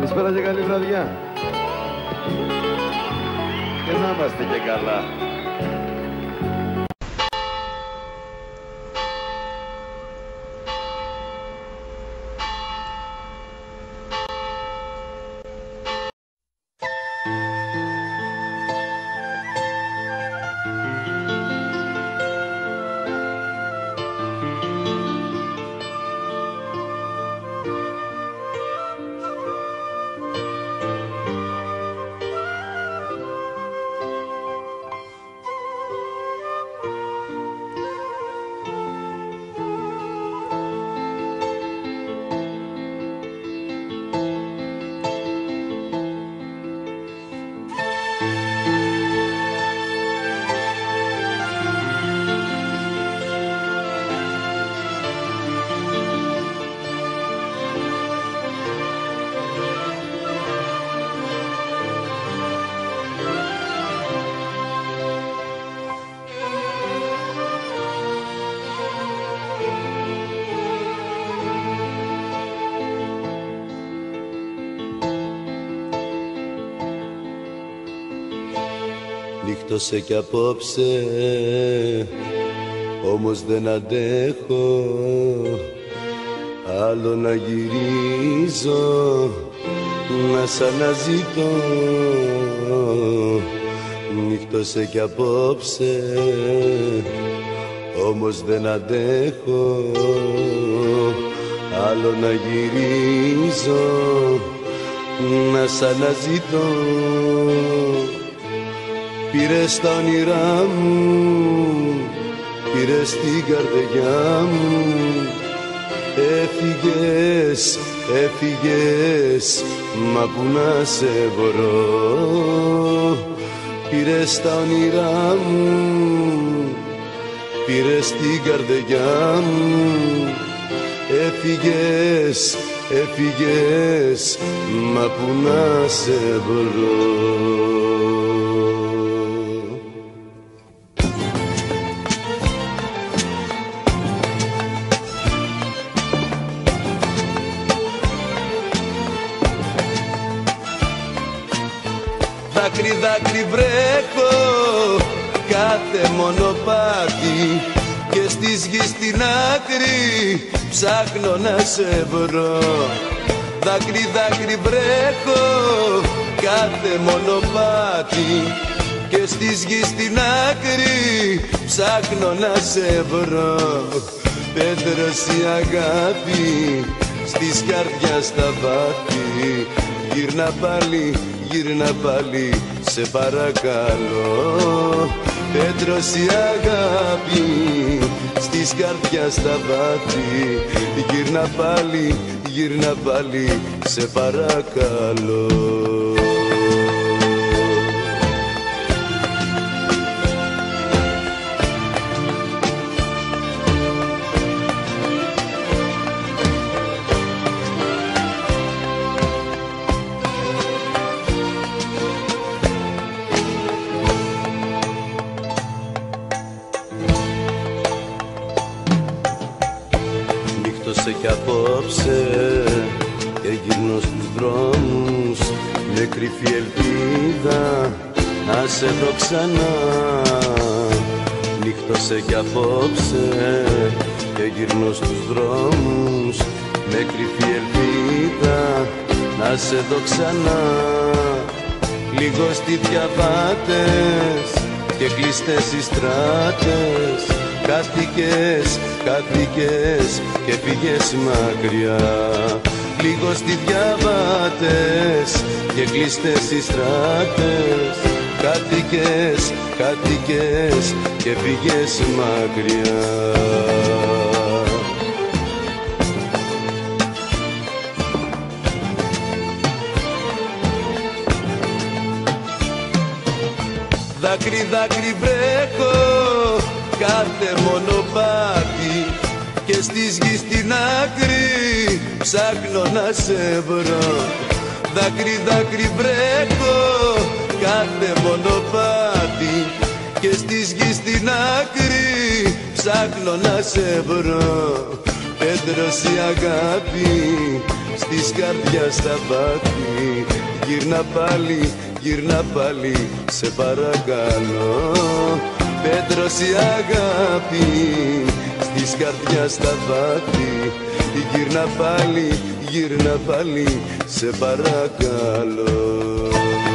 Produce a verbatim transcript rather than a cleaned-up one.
Καλησπέρα και καλή βραδιά. Και να είμαστε και καλά. Νύχτωσε κι απόψε, όμως δεν αντέχω άλλο να γυρίζω, να σ' αναζητώ. Νύχτωσε κι απόψε, όμως δεν αντέχω άλλο να γυρίζω, να σ' αναζητώ. Πήρες τα όνειρά μου, πήρες την καρδιά μου, έφυγες, έφυγες, μα που να σε βρω. Πήρες τα όνειρά μου, πήρες την καρδιά μου, έφυγες, έφυγες, μα που να σε βρω. Δάκρυ, δάκρυ βρέχω κάθε μονοπάτι και στις γης στην άκρη ψάχνω να σε βρω. Δάκρυ, δάκρυ βρέχω κάθε μονοπάτι και στις γης στην άκρη ψάχνω να σε βρω. Πέτρος η αγάπη στις καρδιάς τα βάθη, γύρνα πάλι, γύρνα πάλι, σε παρακαλώ. Πέτρος η αγάπη στις καρδιάς τα βάθη, γύρνα πάλι, γύρνα πάλι, σε παρακαλώ. Νύχτωσε κι απόψε και γυρνώ στους δρόμους με κρυφή ελπίδα να σε δω ξανά. Νύχτωσε κι απόψε και γυρνώ στους δρόμους με κρυφή ελπίδα να σε δω ξανά. Λίγο στη διαβάτες και κλειστές οι στράτες, χάθηκες, χάθηκες και πήγες μακριά. Λίγο στη διαβάτες και κλειστές οι στράτες, χάθηκες, χάθηκες και πήγες μακριά. Δάκρυ, δάκρυ βρέχω κάθε μονοπάτι και στις γης στην άκρη ψάχνω να σε βρω. Δάκρυ, δάκρυ βρέχω κάθε μονοπάτι και στις γης στην άκρη ψάχνω να σε βρω. Πέτρος η αγάπη στις καρδιάς τα βάθη. Γύρνα πάλι, γύρνα πάλι, σε παρακαλώ. Πέτρος η αγάπη, στις καρδιάς τα βάθη. Γύρνα πάλι, γύρνα πάλι, σε παρακαλώ.